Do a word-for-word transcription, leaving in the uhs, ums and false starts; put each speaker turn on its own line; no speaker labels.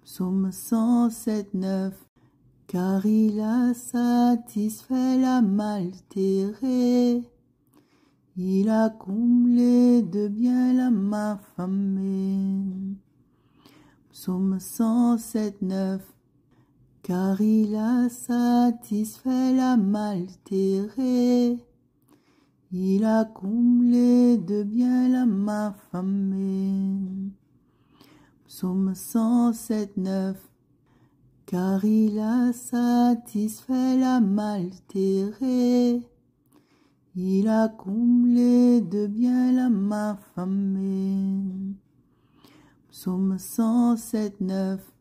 Psaume cent sept, neuf. Car il a satisfait l'âme altérée, il a comblé de bien l'âme affamée. Psaume cent sept, neuf. Car il a satisfait l'âme altérée, il a comblé de bien l'âme affamée. Psaume cent sept, neuf. Car il a satisfait l'âme altérée, il a comblé de bien l'âme affamée. Psaume cent sept, neuf.